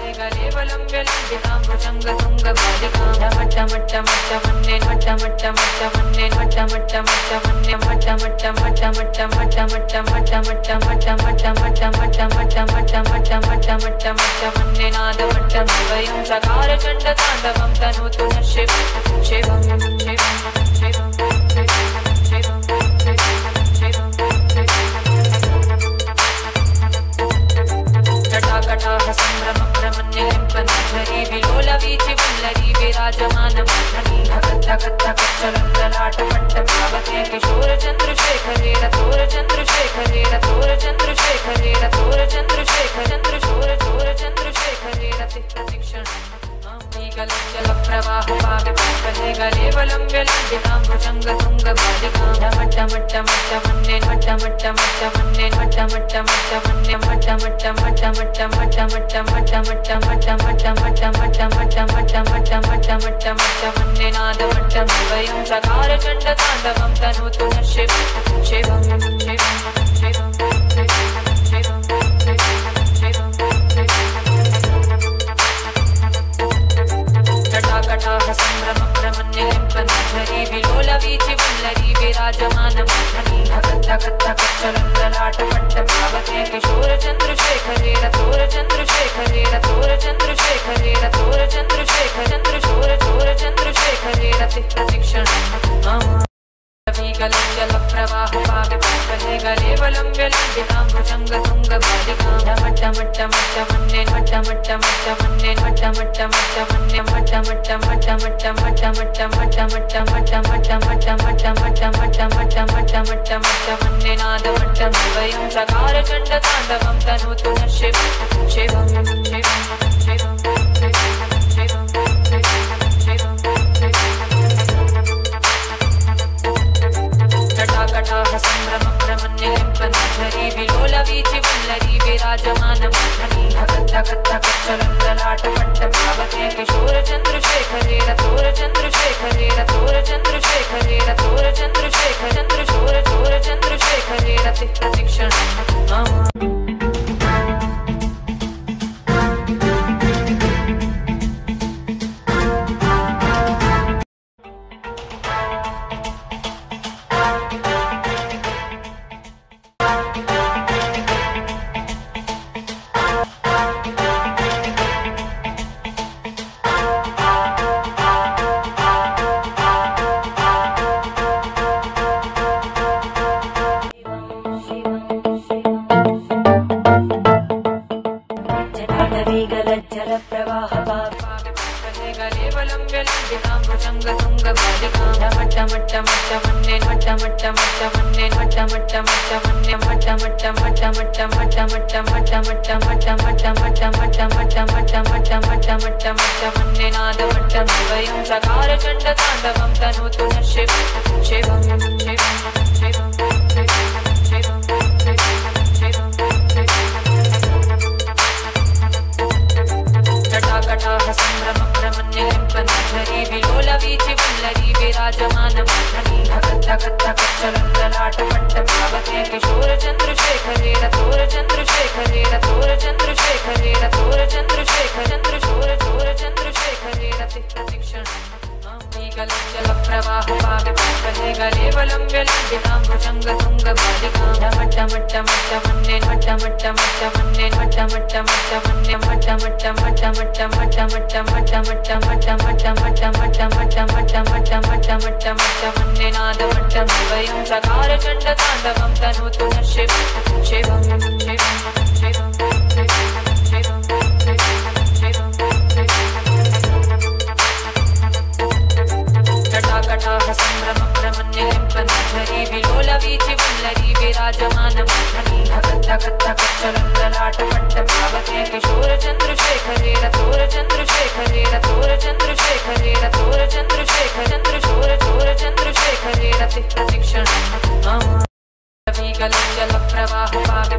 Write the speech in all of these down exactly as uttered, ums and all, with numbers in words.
जल प्रवाह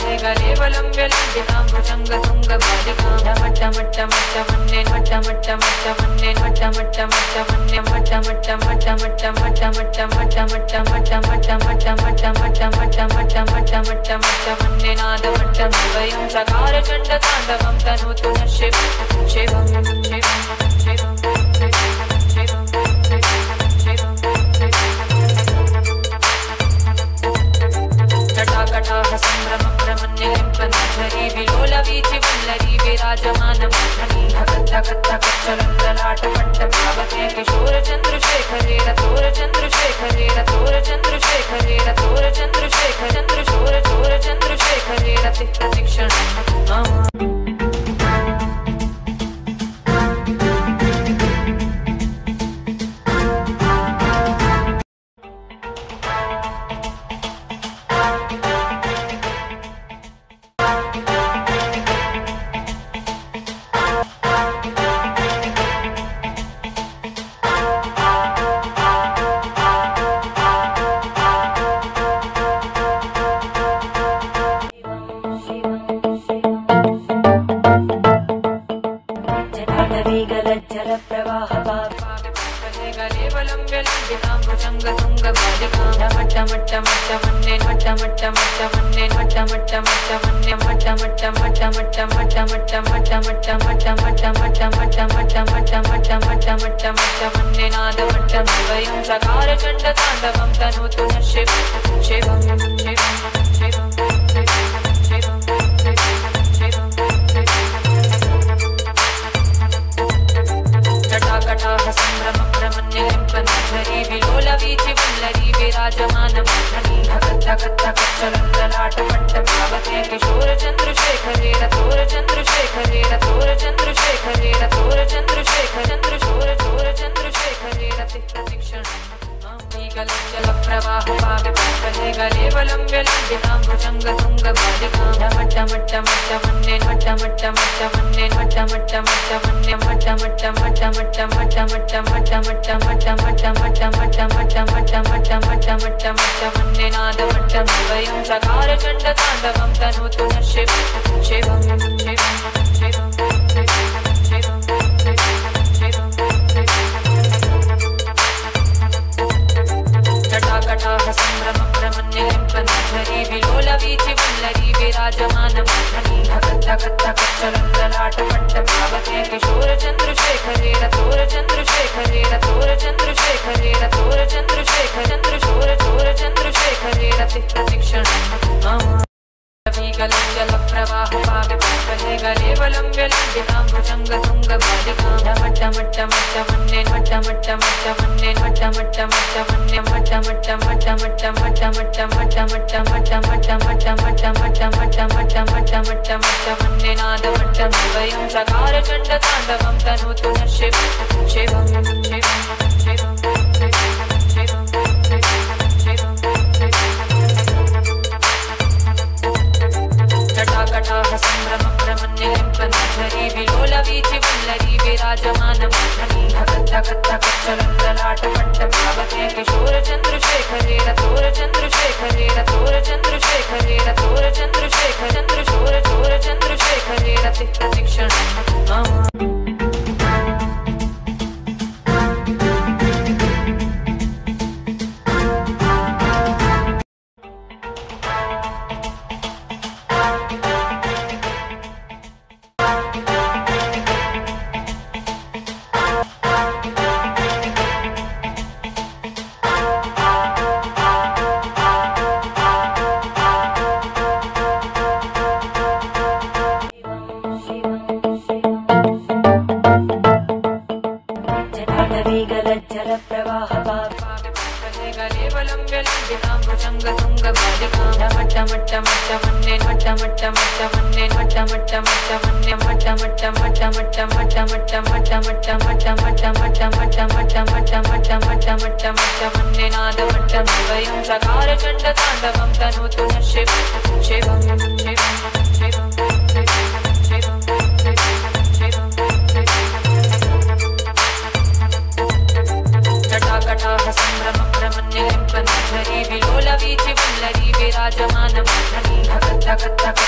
विराजमानं भक्ता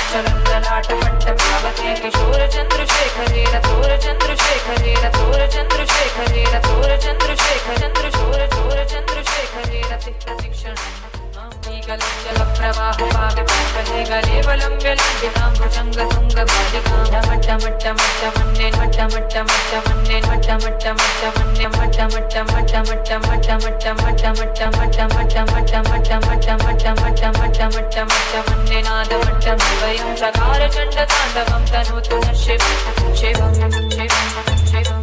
किशोर चंद्रशेखरे रथोर चंद्रशेखरे रथोर चंद्रशेखरे रथोर चंद्रशेखर चंद्रशोर चोर चंद्रशेखरे रति प्रतीक्षण जल प्रवाह पावे पंकजे गले वलंब्य लंबितां भुजंग तुंग बालिकां मट्ट मट्ट मट्ट वन्ने मट्ट मट्ट मट्ट वन्ने मट्ट मट्ट मट्ट वन्ने मट्ट मट्ट मट्ट मट्ट मट्ट मट्ट मट्ट मट्ट मट्ट मट्ट मट्ट मट्ट मट्ट मट्ट मट्ट मट्ट मट्ट मट्ट वन्ने नाद मट्ट वयं चकार चंड तांडवं तनोतु न शिव शिवं शिवं शिवं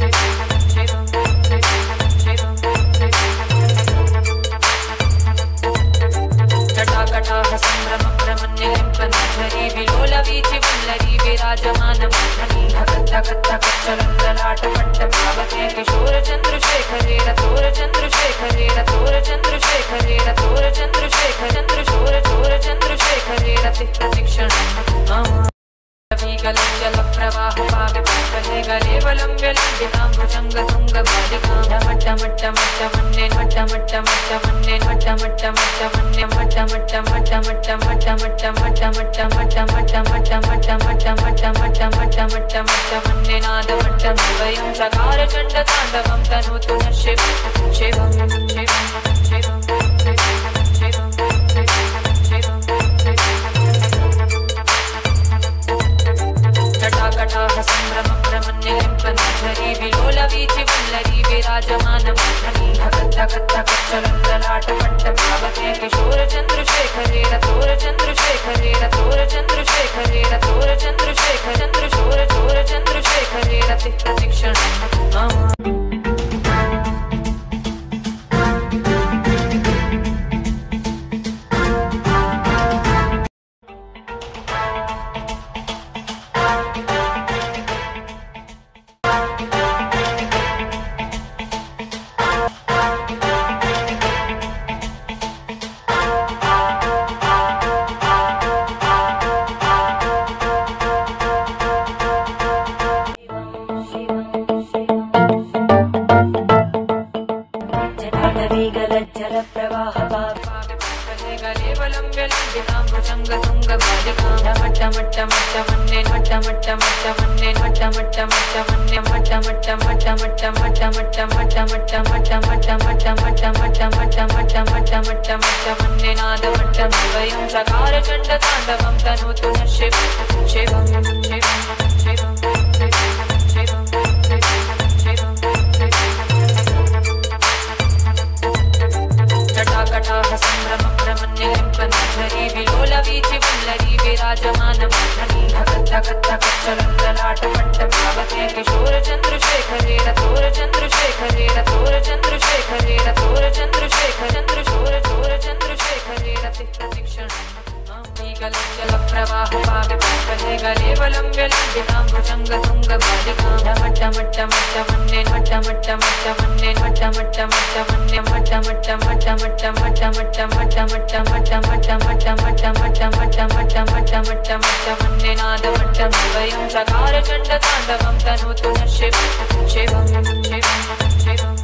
जटाकटाह संभ्रम भ्रमण्यलिम्पन्धरी विलोलवीचि वल्लरी विराजमानमोहनी धगत् धगत् धगत् चलल्ललाटमट्टभावते किशोर चंद्रशेखरे रथोर चंद्रशेखरे रथोर चंद्रशेखरे रथोर चंद्रशेखर चंद्रशोर चोर चंद्रशेखरे रति प्रतीक्षण जल प्रवाह पावे पंकजे गले वलंब्य लंबितां भुजंग तुंग बालिकां मट्ट मट्ट मट्ट वन्ने मट्ट मट्ट मट्ट वन्ने मट्ट मट्ट मट्ट वन्ने मट्ट मट्ट मट्ट मट्ट मट्ट मट्ट मट्ट मट्ट मट्ट मट्ट मट्ट मट्ट मट्ट मट्ट मट्ट मट्ट मट्ट मट्ट वन्ने नाद मट्ट वयं चकार चंड तांडवं तनोतु न शिव शिवं शिवं शिवं जटाकटाह संभ्रम भ्रमण्यलिम्पन्धरी विलोलवीचि वल्लरी विराजमानमोहनी धगत् धगत् धगत् चलल्ललाटमट्टभावते किशोर चंद्रशेखरे रथोर चंद्रशेखरे रथोर चंद्रशेखरे रथोर चंद्रशेखर चंद्रशोर चोर चंद्रशेखरे रति प्रतीक्षण चकार चंड तांडवं तनोतु न शिव शिवं शिवं शिवं शिवं जटाकटाह संभ्रम भ्रमण्यलिम्पन्धरी विलोलवीचि वल्लरी विराजमानमोहनी धगत् धगत् धगत् चलल्ललाटमट्टभावते किशोर चंद्रशेखरे रथोर चंद्रशेखरे रथोर चंद्रशेखरे रथोर चंद्रशेखर चंद्रशोर चोर चंद्रशेखरे रति प्रतीक्षण जल प्रवाह पावे पंकजे गले वलंब्य लंबितां भुजंग तुंग बालिकां मट्ट मट्ट मट्ट वन्ने मट्ट मट्ट मट्ट वन्ने मट्ट मट्ट मट्ट वन्ने मट्ट मट्ट मट्ट मट्ट मट्ट मट्ट मट्ट मट्ट मट्ट मट्ट मट्ट मट्ट मट्ट मट्ट मट्ट मट्ट मट्ट मट्ट वन्ने नाद मट्ट वयं चकार चंड तांडवं तनोतु न शिव शिवं शिवं शिवं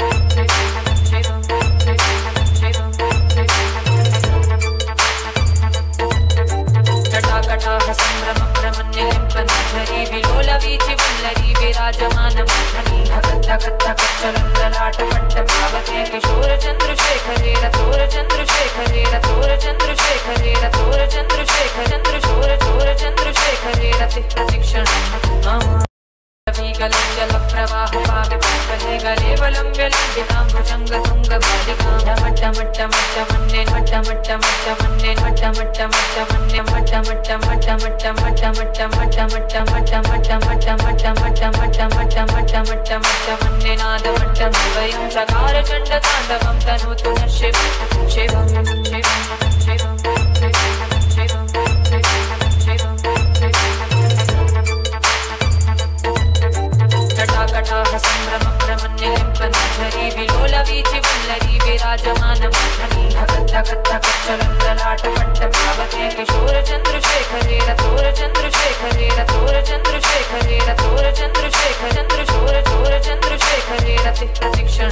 जटाकटाह संभ्रम भ्रमण्यलिम्पन्धरी विलोलवीचि वल्लरी विराजमानमोहनी धगत् धगत् धगत् चलल्ललाटमट्टभावते किशोर चंद्रशेखरे रथोर चंद्रशेखरे रथोर चंद्रशेखरे रथोर चंद्रशेखर चंद्रशोर चोर चंद्रशेखरे रति प्रतीक्षण जल प्रवाह पावे पंकजे गले वलंब्य लंबितां भुजंग तुंग बालिकां मट्ट मट्ट मट्ट वन्ने मट्ट मट्ट मट्ट वन्ने मट्ट मट्ट मट्ट वन्ने मट्ट मट्ट मट्ट मट्ट मट्ट मट्ट मट्ट मट्ट मट्ट मट्ट मट्ट मट्ट मट्ट मट्ट मट्ट मट्ट मट्ट मट्ट वन्ने नाद मट्ट वयं चकार चंड तांडवं तनोतु न शिव शिवं शिवं शिवं शिवं जटाकटाह संभ्रम भ्रमण्यलिम्पन्धरी विलोलवीचि वल्लरी विराजमानमोहनी धगत् धगत् धगत् चलल्ललाटमट्टभावते किशोर चंद्रशेखरे रथोर चंद्रशेखरे रथोर चंद्रशेखरे रथोर चंद्रशेखर चंद्रशोर चोर चंद्रशेखरे रति प्रतीक्षण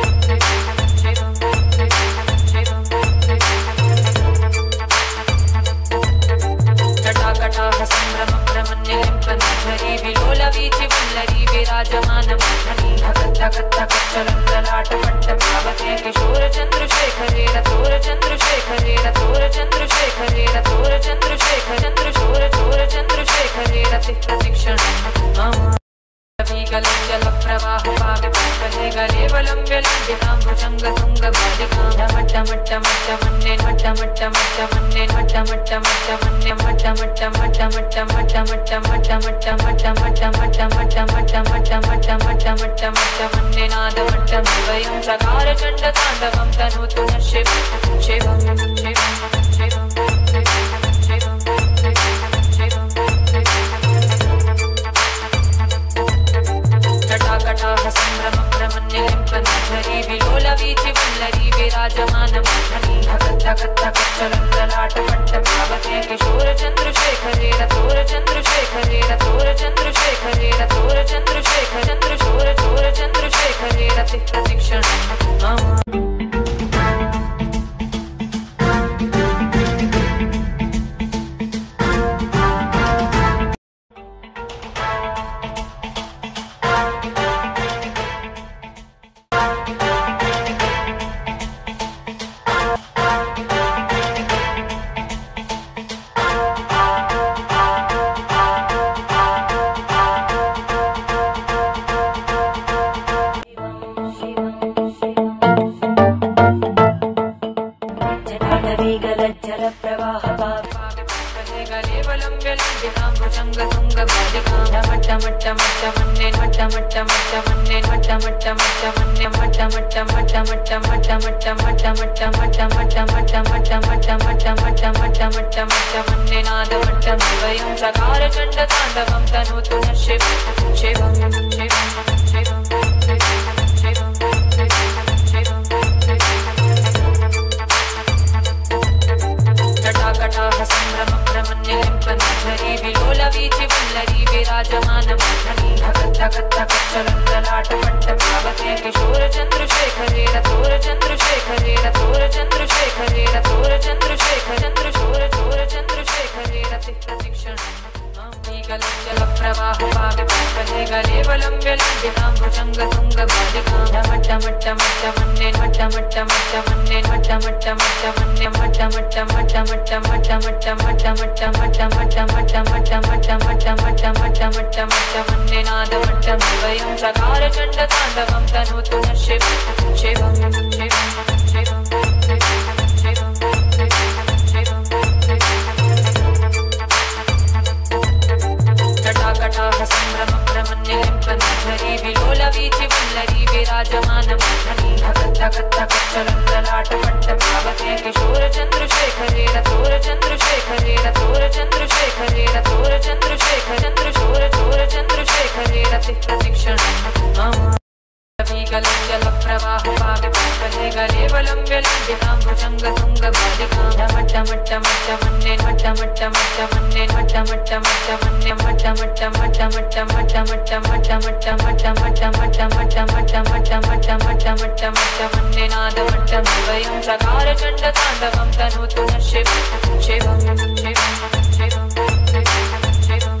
जटाकटाह संभ्रम ब्रह्मण्यलिम्पनाधरी विलोलवीचि वल्लरी विराजमानमाधरी धगत् धगत् धगत् चलन्दलाटपट्टभावते किशोरचन्द्रशेखरे रथोरचन्द्रशेखरे रथोरचन्द्रशेखरे रथोरचन्द्रशेखर चन्द्रशोर चोरचन्द्रशेखरे रतिः प्रतिक्षणम् जलप्रवाह पावे पुष्पले गले वलम्ब्यलम्बितां भुजङ्गतुङ्गबालिकां मट्टमट्टमट्टमन्ये मट्टमट्टमट्टमन्ये मट्टमट्टमट्टमन्ये मट्टमट्टमट्टमट्टमट्टमट्टमट्टमट्टमट्टमट्टमट्टमट्टमट्टमट्टमट्टमट्टमट्टमट्टमन्ये नादमट्टमद्वयं चकारचण्डताण्डवं तनोतु नः शिवं शिवं शिवं शिवं जटाकटाह संभ्रम ब्रह्मण्यलिम्पनाधरी विलोलवीचि वल्लरी विराजमानमाधरी धगत् धगत् धगत् चलन्दलाटपट्टभावते किशोरचन्द्रशेखरे रथोरचन्द्रशेखरे रथोरचन्द्रशेखरे रथोरचन्द्रशेखर चन्द्रशोर चोरचन्द्रशेखरे रतिः प्रतिक्षणम् मट्टमट्टमट्टमन्ये नादमट्टमद्वयं चकारचण्डताण्डवं तनोतु नः शिवं शिवं शिवं शिवं शिवं जटाकटाह संभ्रम ब्रह्मण्यलिम्पनाधरी विलोलवीचि वल्लरी विराजमानमाधरी धगत् धगत् धगत् चलन्दलाटपट्टभावते किशोरचन्द्रशेखरे रथोरचन्द्रशेखरे रथोरचन्द्रशेखरे रथोरचन्द्रशेखर चन्द्रशोर चोरचन्द्रशेखरे रतिः प्रतिक्षणम् जलप्रवाह पावे पुष्पले गले वलम्ब्यलम्बितां भुजङ्गतुङ्गबालिकां मट्टमट्टमट्टमन्ये मट्टमट्टमट्टमन्ये मट्टमट्टमट्टमन्ये मट्टमट्टमट्टमट्टमट्टमट्टमट्टमट्टमट्टमट्टमट्टमट्टमट्टमट्टमट्टमट्टमट्टमट्टमन्ये नादमट्टमद्वयं चकारचण्डताण्डवं तनोतु नः शिवं शिवं शिवं शिवं शिवं जटाकटाह संभ्रम ब्रह्मण्यलिम्पनाधरी विलोलवीचि वल्लरी विराजमानमाधरी धगत् धगत् धगत् चलन्दलाटपट्टभावते किशोरचन्द्रशेखरे रथोरचन्द्रशेखरे रथोरचन्द्रशेखरे रथोरचन्द्रशेखर चन्द्रशोर चोरचन्द्रशेखरे रतिः प्रतिक्षणम् जलप्रवाह पावे पुष्पले गले वलम्ब्यलम्बितां भुजङ्गतुङ्गबालिकां मट्टमट्टमट्टमन्ये मट्टमट्टमट्टमन्ये मट्टमट्टमट्टमन्ये मट्टमट्टमट्टमट्टमट्टमट्टमट्टमट्टमट्टमट्टमट्टमट्टमट्टमट्टमट्टमट्टमट्टमट्टमट्टमन्ये नादमट्टमद्वयं चकारचण्डताण्डवं तनोतु नः शिवं शिवं शिवं शिवं शिवं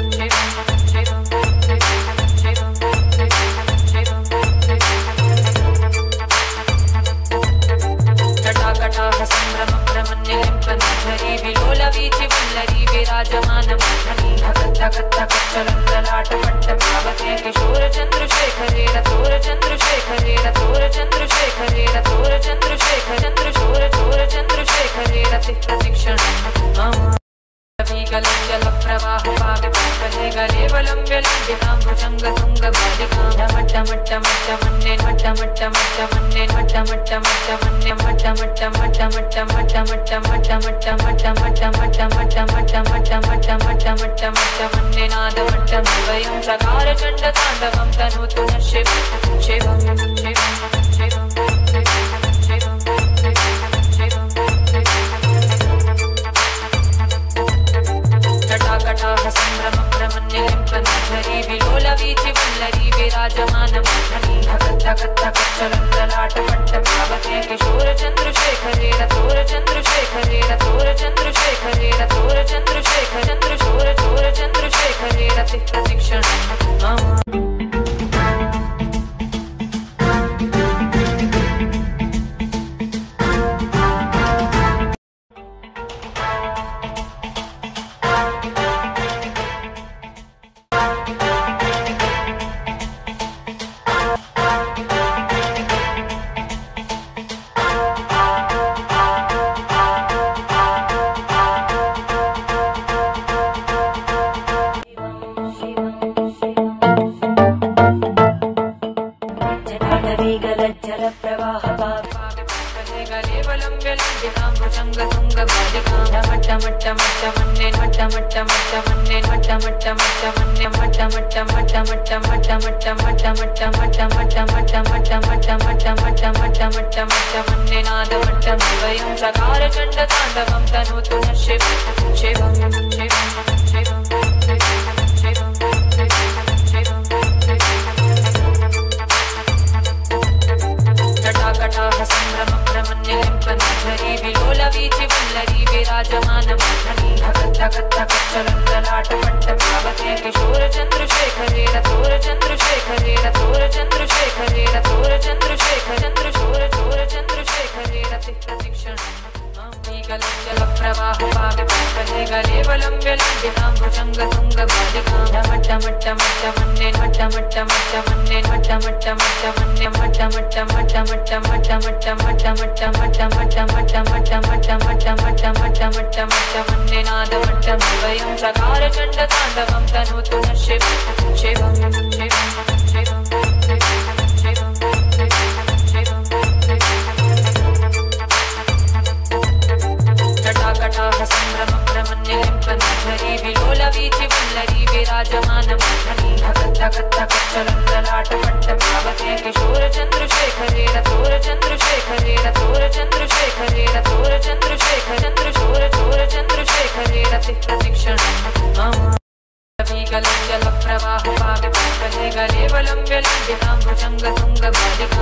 गले वलंब्य लंबितां भुजंग तुंग बालिकां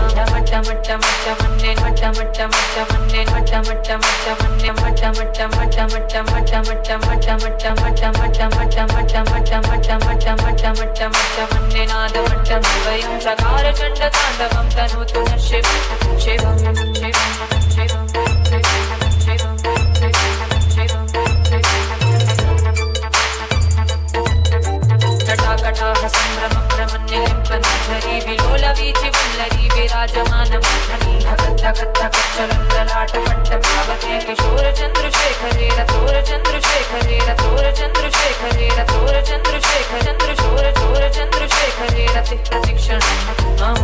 मट्ट मट्ट मट्ट मन्ने मट्ट मट्ट मट्ट मन्ने मट्ट मट्ट मट्ट मन्ने मट्ट मट्ट मट्ट मट्ट मट्ट मट्ट मट्ट मट्ट मट्ट मट्ट मट्ट मट्ट मट्ट मट्ट मट्ट मट्ट मट्ट मट्ट मन्ने नाद मट्ट वयं चकार चण्ड ताण्डवं तनोतु नः शिवं शिवं शिवं शिवं जटाकटाः सम्भ्रमभ्रमन्यलिम्पनाधरी विलोलवीचि वल्लरी विराजमानमोहनी धगद् धगद् धगच्चलल्ललाटपट्टभावते किशोरचन्द्रशेखरे रथोरचन्द्रशेखरे रथोरचन्द्रशेखरे रथोरचन्द्रशेखर चन्द्रशोर चोरचन्द्रशेखरे रतिः प्रतिक्षणं मम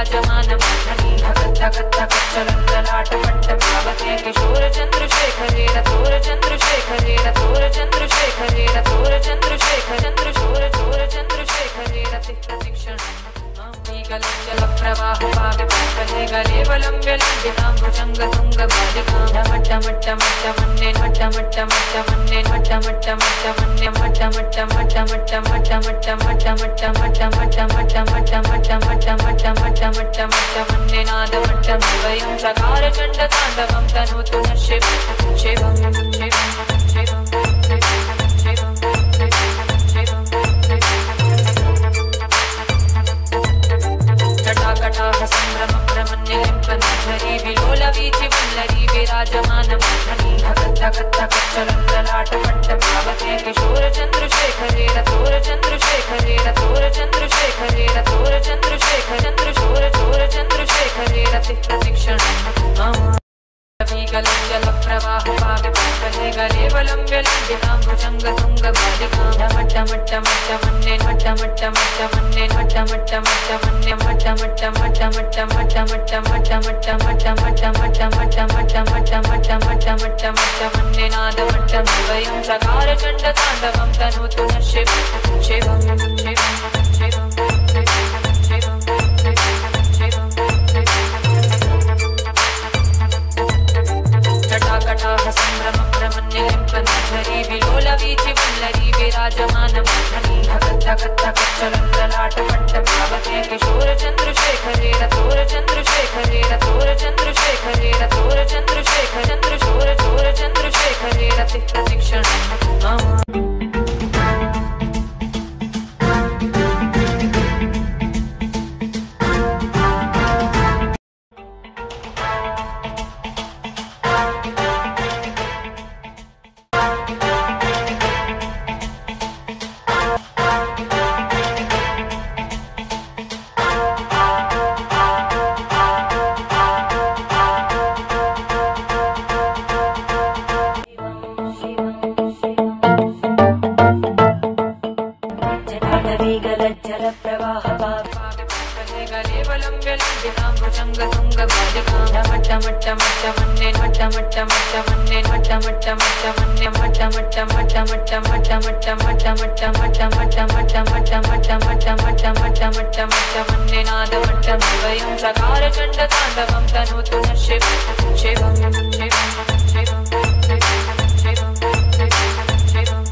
विराजमानमोहनी धगद् धगच्चलल्ललाटपट्टभावते किशोरचन्द्रशेखरे मट्टा मट्टा मट्टा मन्ने मट्टा मट्टा मट्टा मन्ने मट्टा मट्टा मट्टा मट्टा मट्टा मट्टा मट्टा मट्टा मट्टा मट्टा मट्टा मट्टा मट्टा मट्टा मट्टा मट्टा मट्टा मट्टा मन्ने नाद मट्टं वयं चकार चण्ड ताण्डवं तनोतु नः शिवं शिवं शिवं शिवं शिवं जटाकटाह सम्भ्रम भ्रमन्यलिम्पनधरी विलोलवीचि वल्लरी विराजमानमोहनी धगत् धगत् धगत् चलन्दलाटमट्टभावते किशोरचन्द्रशेखरे रथोरचन्द्रशेखरे रथोरचन्द्रशेखरे रथोरचन्द्रशेखर चन्द्रशोर चोरचन्द्रशेखरे रतिः प्रतिक्षणम् जलप्रवाह पाविपल्ले गले वलम्ब्यलम्बितां भुजङ्गतुङ्गबालिकां मट्ट मट्ट मट्ट मन्ने मट्ट मट्ट मट्ट मन्ने मट्ट मट्ट मट्ट मन्ने मट्ट मट्ट मट्ट मट्ट मट्ट मट्ट मट्ट मट्ट मट्ट मट्ट मट्ट मट्ट मट्ट मट्ट मट्ट मट्ट मट्ट मट्ट मन्ने नाद मट्टं वयं चकार चण्ड ताण्डवं तनोतु नः शिवं शिवं शिवं शिवं शिवं जटाकटाह सम्भ्रम भ्रमन्यलिम्पनधरी विलोलवीचि वल्लरी विराजमानमोहनी धगत् धगत् धगत् चलन्दलाटमट्टभावते किशोरचन्द्रशेखरे रथोरचन्द्रशेखरे रथोरचन्द्रशेखरे रथोरचन्द्रशेखर चन्द्रशोर चोरचन्द्रशेखरे रतिः प्रतिक्षणम् चकार चण्ड ताण्डवं तनोतु नः शिवं शिवं शिवं शिवं शिवं शिवं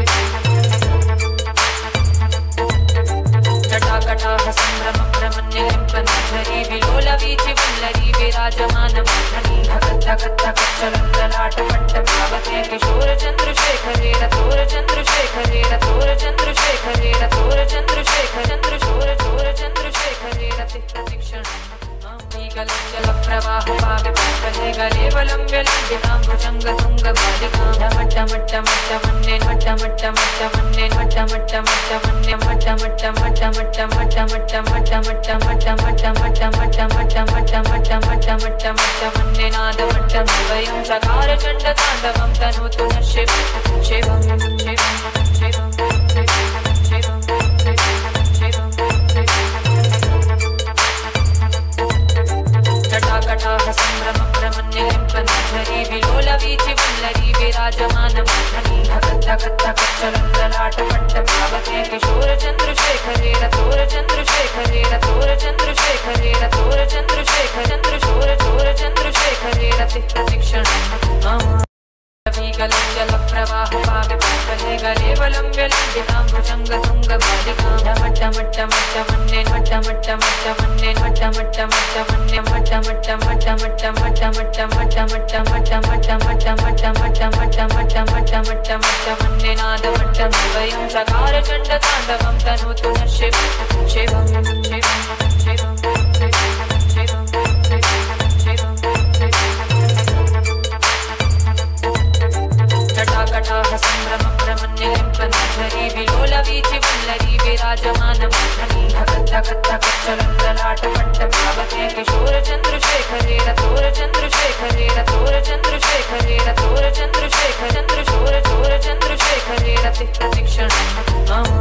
जटाकटाह सम्भ्रम भ्रमन्यलिम्पनधरी विलोलवीचि वल्लरी विराजमानमोहनी धगत् धगत् धगत् चलन्दलाटमट्टभावते किशोरचन्द्रशेखरे रथोरचन्द्रशेखरे रथोरचन्द्रशेखरे रथोरचन्द्रशेखर चन्द्रशोर चोरचन्द्रशेखरे रतिः प्रतिक्षणम् जलप्रवाह पाविपल्ले गले वलम्ब्यलम्बितां भुजङ्गतुङ्गबालिकां मट्ट मट्ट मट्ट मन्ने मट्ट मट्ट मट्ट मन्ने मट्ट मट्ट मट्ट मन्ने मट्ट मट्ट मट्ट मट्ट मट्ट मट्ट मट्ट मट्ट मट्ट मट्ट मट्ट मट्ट मट्ट मट्ट मट्ट मट्ट मट्ट मट्ट मन्ने नाद मट्टं वयं चकार चण्ड ताण्डवं तनोतु नः शिवं शिवं शिवं शिवं शिवं जटाकटाह सम्भ्रम भ्रमन्यलिम्पनधरी विलोलवीचि वल्लरी विराजमानमोहनी धगत् धगत् धगत् चलन्दलाटमट्टभावते किशोरचन्द्रशेखरे रथोरचन्द्रशेखरे रथोरचन्द्रशेखरे रथोरचन्द्रशेखर चन्द्रशोर चोरचन्द्रशेखरे रतिः प्रतिक्षणम् जलप्रवाह पाविपल्ले गले वलम्ब्यलम्बितां भुजङ्गतुङ्गबालिकां मट्ट मट्ट मट्ट मन्ने मट्ट मट्ट मट्ट मन्ने मट्ट मट्ट मट्ट मन्ने मट्ट मट्ट मट्ट मट्ट मट्ट मट्ट मट्ट मट्ट मट्ट मट्ट मट्ट मट्ट मट्ट मट्ट मट्ट मट्ट मट्ट मट्ट मन्ने नाद मट्टं वयं चकार चण्ड ताण्डवं तनोतु नः शिवं शिवं शिवं शिवं शिवं शिवं जटाकटाह सम्भ्रम भ्रमन्यलिम्पनधरी विलोलवीचि वल्लरी विराजमानमोहनी धगत् धगत् धगत् चलन्दलाटमट्टभावते किशोरचन्द्रशेखरे रथोरचन्द्रशेखरे रथोरचन्द्रशेखरे रथोरचन्द्रशेखर चन्द्रशोर चोरचन्द्रशेखरे रतिः प्रतिक्षणम्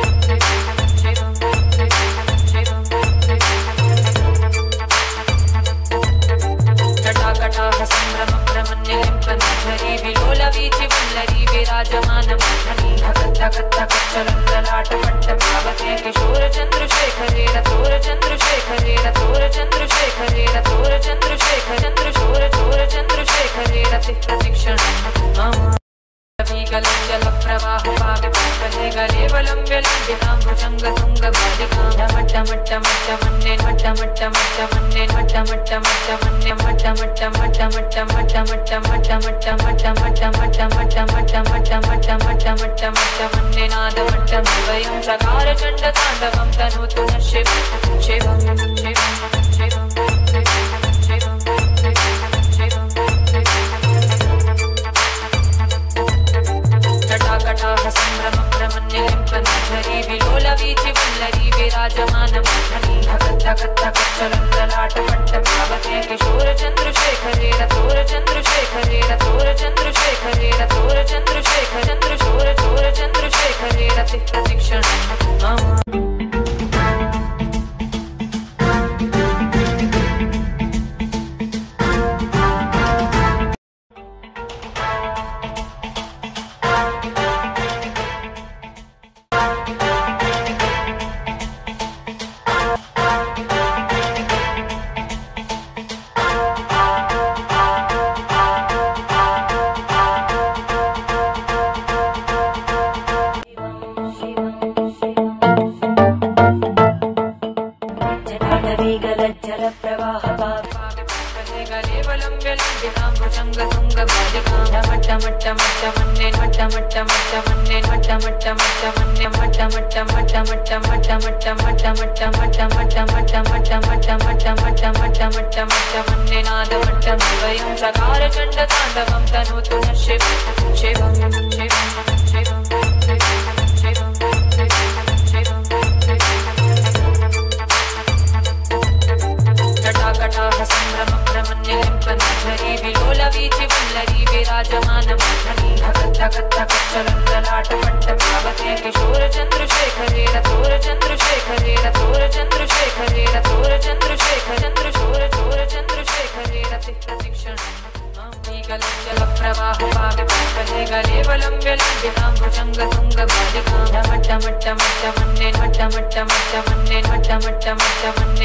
जटाकटाह संभ्रम ब्रह्मण्यलिम्पनाधरी विलोलवीचि वल्लरी विराजमानमोहनी धगत् धगत् धगत् चलन्दलाटपट्टभावते किशोरचन्द्रशेखरे रथोरचन्द्रशेखरे रथोरचन्द्रशेखरे रथोरचन्द्रशेखर चन्द्रशोर चोरचन्द्रशेखरे रतिः प्रतिक्षणम् गले गले वलम्ब्यलम्बितां भुजङ्गतुङ्गबालिकां मट्टमट्टमट्टमन्ये मट्टमट्टमट्टमन्ये मट्टमट्टमट्टमन्ये मट्टमट्टमट्टमट्टमट्टमट्टमट्टमट्टमट्टमट्टमट्टमट्टमट्टमट्टमट्टमट्टमट्टमट्टमन्ये नादमट्टमभयं चकारचण्डताण्डवं तनोतु नः शिवं शिवं शिवं शिवं जटाकटाह संभ्रम ब्रह्मण्यलिम्पनाधरी विलोलवीचि वल्लरी विराजमानमोहनी धगत् धगत् धगत् चलन्दलाटपट्टभावते किशोरचन्द्रशेखरे रथोरचन्द्रशेखरे रथोरचन्द्रशेखरे रथोरचन्द्रशेखर चन्द्रशोर चोरचन्द्रशेखरे रतिः प्रतिक्षणम् मट्टमट्टमट्टमन्ये नादमट्टमभयं चकारचण्डताण्डवं तनोतु नः शिवं शिवं शिवं शिवं शिवं जटाकटाह संभ्रम ब्रह्मण्यलिम्पनाधरी विलोलवीचि वल्लरी विराजमानमोहनी धगत् धगत् धगत् चलन्दलाटपट्टभावते किशोरचन्द्रशेखरे रथोरचन्द्रशेखरे रथोरचन्द्रशेखरे रथोरचन्द्रशेखर चन्द्रशोर चोरचन्द्रशेखरे रतिः प्रतिक्षणम् गले गले वलम्ब्यलम्बितां भुजङ्गतुङ्गबालिकां मट्टमट्टमट्टमन्ये मट्टमट्टमट्टमन्ये मट्टमट्टमट्टमन्ये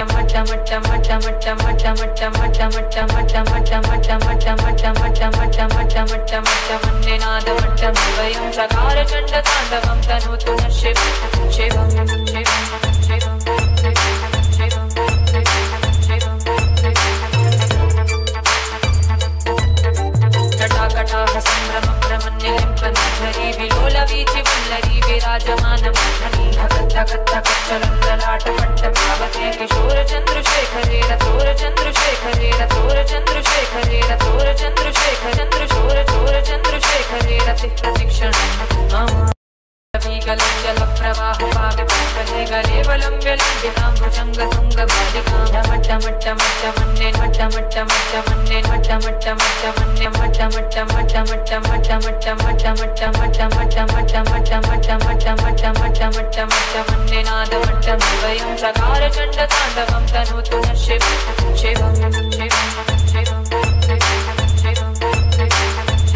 मट्टमट्टमट्टमट्टमट्टमट्टमट्टमट्टमट्टमट्टमट्टमट्टमट्टमट्टमट्टमट्टमट्टमट्टमन्ये नादमट्टमभयं चकारचण्डताण्डवं तनोतु नः शिवं शिवं शिवं शिवं शिवं जटाकटाह संभ्रम ब्रह्मण्यलिम्पनाधरी विलोलवीचि वल्लरी विराजमानमोहनी धगत् धगत् धगत् चलन्दलाटपट्टभावते किशोरचन्द्रशेखरे रथोरचन्द्रशेखरे रथोरचन्द्रशेखरे रथोरचन्द्रशेखर चन्द्रशोर चोरचन्द्रशेखरे रतिः प्रतिक्षणम् गले गले वलम्ब्यलम्बितां भुजङ्गतुङ्गबालिकां मट्टमट्टमट्टमन्ये मट्टमट्टमट्टमन्ये मट्टमट्टमट्टमन्ये मट्टमट्टमट्टमट्टमट्टमट्टमट्टमट्टमट्टमट्टमट्टमट्टमट्टमट्टमट्टमट्टमट्टमट्टमट्टमन्ये नादमट्टमभयं चकारचण्डताण्डवं तनोतु नः शिवं शिवं शिवं शिवं शिवं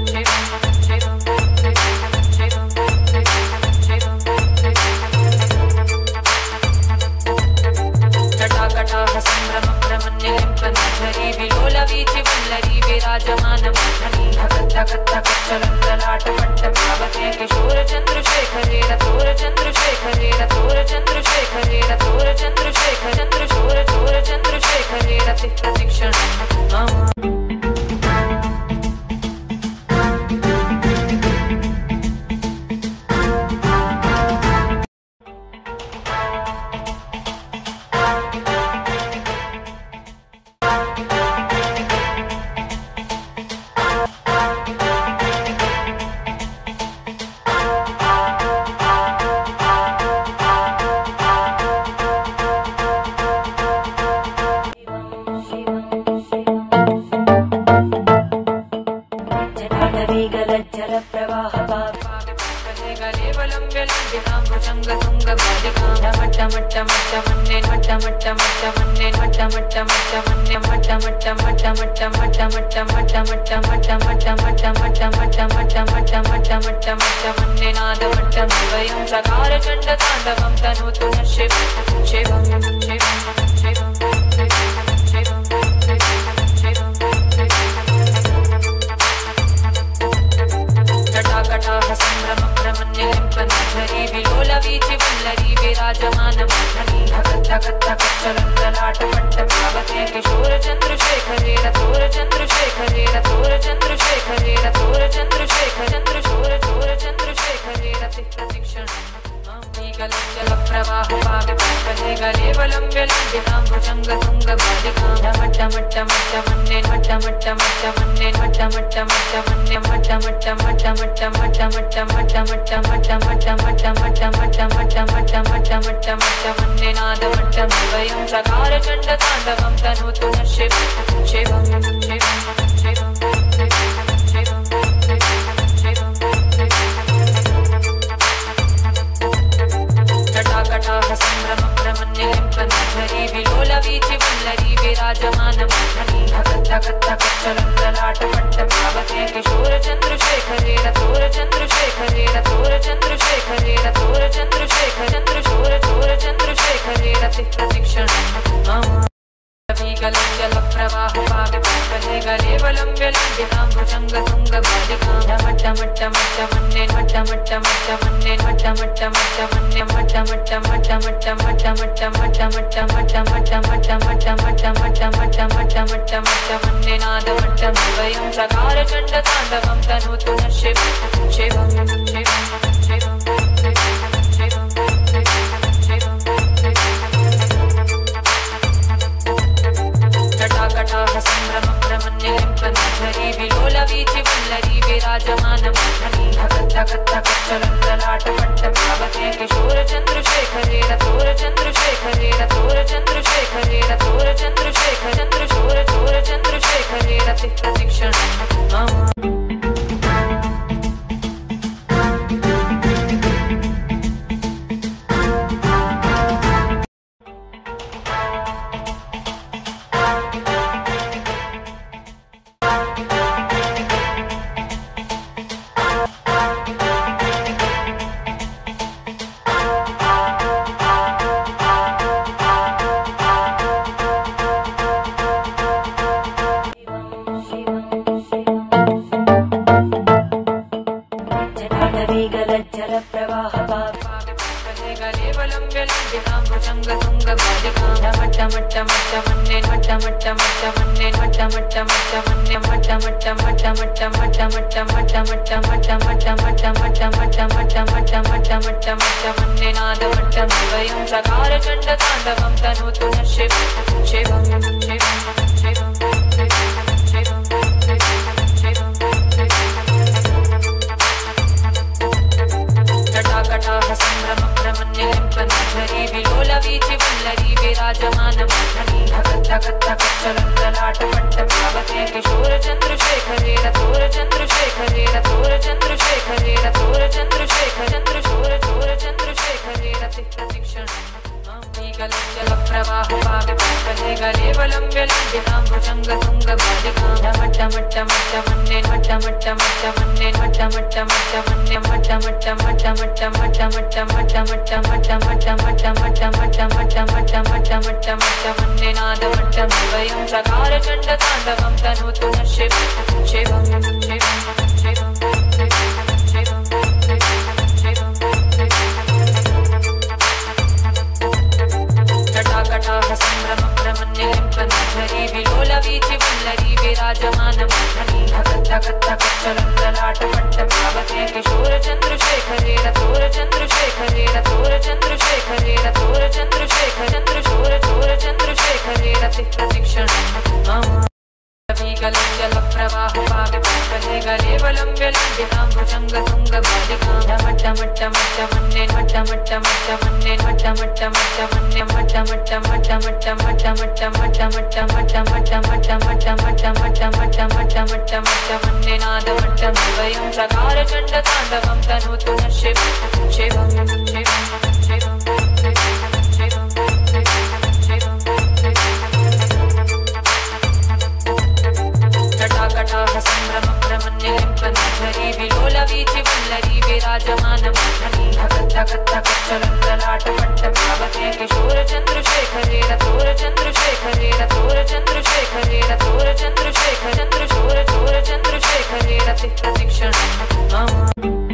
जटाकटाह सम्भ्रम भ्रमण्यलिम्पनाधरी विलोलवीचि वल्लरी विराजमानमोहनी धगत् धगत् धगच्चलन्दलाटपट्टभावते किशोरचन्द्रशेखरे रथोरचन्द्रशेखरे रथोरचन्द्रशेखरे रथोरचन्द्रशेखर चन्द्रशोर चोरचन्द्रशेखरे रतिः प्रतिक्षणं मम नादमट्टमवयं चकारचण्डताण्डवं तनोतु नः शिवं शिवं शिवं शिवं शिवं शिवं जटाकटाह सम्भ्रम भ्रमण्यलिम्पनाधरी विलोलवीचि वल्लरी विराजमानमोहनी धगत् धगत् धगच्चलन्दलाटपट्टभावते किशोरचन्द्रशेखरे रथोरचन्द्रशेखरे रथोरचन्द्रशेखरे रथोरचन्द्रशेखर चन्द्रशोर चोरचन्द्रशेखरे रतिः प्रतिक्षणं जलप्रवाहपाविपल्कले गलेवलम्ब्य लम्बितां भुजङ्गतुङ्गबालिकां मट्टमट्टमट्टमन्ये मट्टमट्टमट्टमन्ये मट्टमट्टमट्टमन्ये मट्टमट्टमट्टमट्टमट्टमट्टमट्टमट्टमट्टमट्टमट्टमट्टमट्टमट्टमट्टमट्टमट्टमट्टमन्ये नादमट्टमवयं चकारचण्डताण्डवं तनोतु नः शिवं शिवं शिवं शिवं शिवं शिवं शिवं चन्द्रशेखरे रथोर चन्द्रशेखरे रथोर चन्द्रशेखर चन्द्रशोर चोर चन्द्रशेखरे रति प्रतीक्षणम् जल प्रवाह पावे पुष्पले गले वलम्ब्य लम्बितां भुजंग तुंग बालिकां मट्ट मट्ट मट्ट मन्ने मट्ट मट्ट मट्ट मन्ने मट्ट मट्ट मट्ट मन्ने मट्ट मट्ट मट्ट मट्ट मट्ट मट्ट मट्ट मट्ट मट्ट मट्ट मट्ट मट्ट मट्ट मट्ट मट्ट मट्ट मट्ट मट्ट मन्ने नाद मट्ट वयं चकार चण्ड ताण्डवं तनोतु नः शिव शिवं शिवं शिवं जटाकटाह संभ्रम प्रमन्यलिम्पनाधरी विलोलवीचि वल्लरी विराजमानमोहनी धगत् धगत् धगत् चलल्ललाटपट्टभावते किशोर चन्द्रशेखरे रथोर चन्द्रशेखरे रथोर चन्द्रशेखरे रथोर चन्द्रशेखर चन्द्रशोर चोर चन्द्रशेखरे रति प्रतीक्षणम् चकार चण्ड ताण्डवं तनोतु नः शिव शिवं शिवं शिवं शिवं जटाकटाह संभ्रम प्रमन्यलिम्पनाधरी विलोलवीचि वल्लरी विराजमानमोहनी धगत् धगत् धगत् चलल्ललाटपट्टभावते किशोर चन्द्रशेखरे रथोर चन्द्रशेखरे रथोर चन्द्रशेखरे रथोर चन्द्रशेखर चन्द्रशोर चोर चन्द्रशेखरे रति प्रतीक्षणम् जल प्रवाह पावे पुष्पले गले वलम्ब्य लम्बितां भुजंग तुंग बालिकां मट्ट मट्ट मट्ट मन्ने मट्ट मट्ट मट्ट मन्ने मट्ट मट्ट मट्ट मन्ने मट्ट मट्ट मट्ट मट्ट मट्ट मट्ट मट्ट मट्ट मट्ट मट्ट मट्ट मट्ट मट्ट मट्ट मट्ट मट्ट मट्ट मट्ट मन्ने नाद मट्ट वयं चकार चण्ड ताण्डवं तनोतु नः शिव शिवं शिवं शिवं शिवं जटाकटाह संभ्रम प्रमन्यलिम्पनाधरी विलोलवीचि वल्लरी विराजमानमोहनी धगत् धगत् धगत् चलल्ललाटपट्टभावते किशोर चन्द्रशेखरे रथोर चन्द्रशेखरे रथोर चन्द्रशेखरे रथोर चन्द्रशेखर चन्द्रशोर चोर चन्द्रशेखरे रति प्रतीक्षणम् जल प्रवाह पावे पुष्पले गले वलम्ब्य लम्बितां भुजंग तुंग बालिकां मट्ट मट्ट मट्ट मन्ने मट्ट मट्ट मट्ट मन्ने मट्ट मट्ट मट्ट मन्ने मट्ट मट्ट मट्ट मट्ट मट्ट मट्ट मट्ट मट्ट मट्ट मट्ट मट्ट मट्ट मट्ट मट्ट मट्ट मट्ट मट्ट मट्ट मन्ने नाद मट्ट वयं चकार चण्ड ताण्डवं तनोतु नः शिव शिवं शिवं शिवं शिवं जटाकटाह संभ्रम प्रमन्यलिम्पनाधरी विलोलवीचि वल्लरी विराजमानमोहनी धगत् धगत् धगत् चलल्ललाटपट्टभावते किशोर चन्द्रशेखरे रथोर चन्द्रशेखरे रथोर चन्द्रशेखरे रथोर चन्द्रशेखर चन्द्रशोर चोर चन्द्रशेखरे रति प्रतीक्षणम्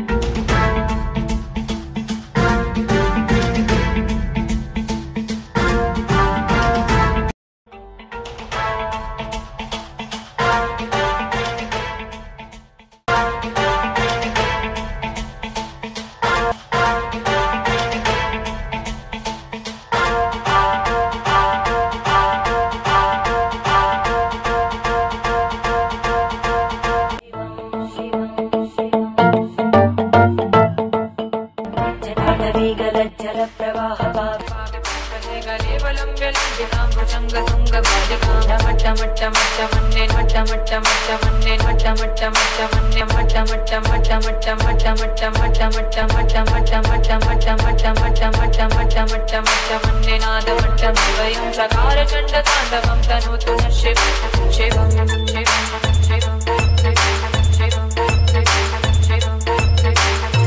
चकार चण्ड ताण्डवं तनोतु नः शिव शिवं शिवं शिवं शिवं शिवं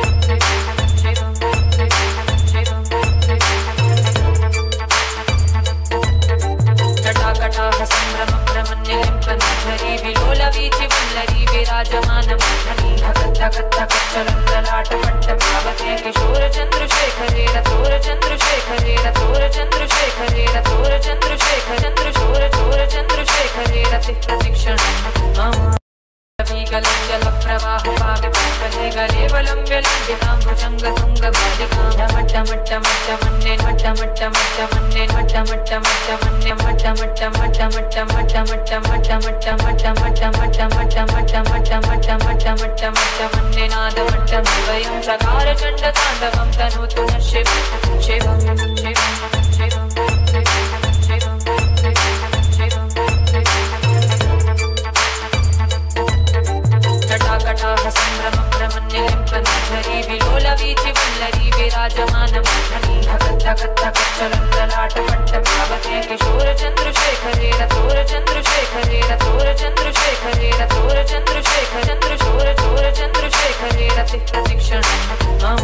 जटाकटाह संभ्रम ब्रह्मण्यलिम्पनाधरी विलोलवीचि वल्लरी विराजमानमोहनी धगद्धगद्धगच्चलन्दलाटपट्टभावते किशोरचन्द्रशेखरे रथोरचन्द्रशेखरे रथोरचन्द्रशेखरे रथोरचन्द्रशेखर चन्द्रशोर चोरचन्द्रशेखरे रतिः प्रतीक्षणम् गले गले वलम्ब्यलम्बितां भुजङ्गतुङ्गबालिकां मट्टमट्टमट्टमन्ये मट्टमट्टमट्टमन्ये मट्टमट्टमट्टमन्ये मट्टमट्टमट्टमट्टमट्टमट्टमट्टमट्टमट्टमट्टमट्टमट्टमट्टमट्टमट्टमट्टमट्टमट्टमन्ये नादमट्टमद्वयं चकारचण्डताण्डवं तनोतु नः शिवं शिवं शिवं शिवं जटाकटाह संभ्रम ब्रह्मण्यलिम्पनाधरी विलोलवीचि वल्लरी विराजमानमोहनी धगद्धगद्धगच्चलन्दलाटपट्टभावते किशोरचन्द्रशेखरे रथोरचन्द्रशेखरे रथोरचन्द्रशेखरे रथोरचन्द्रशेखर चन्द्रशोर चोरचन्द्रशेखरे रतिः प्रतीक्षणम्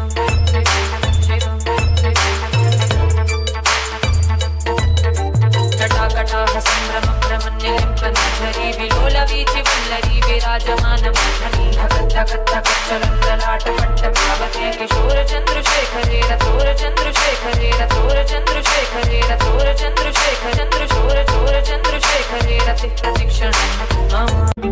शिव शिव चन्द्रशेखरे रथोर चन्द्रशेखरे रथोर चन्द्रशेखर चन्द्रशोर चोर चन्द्रशेखरे रतिः प्रशिक्षणम् मम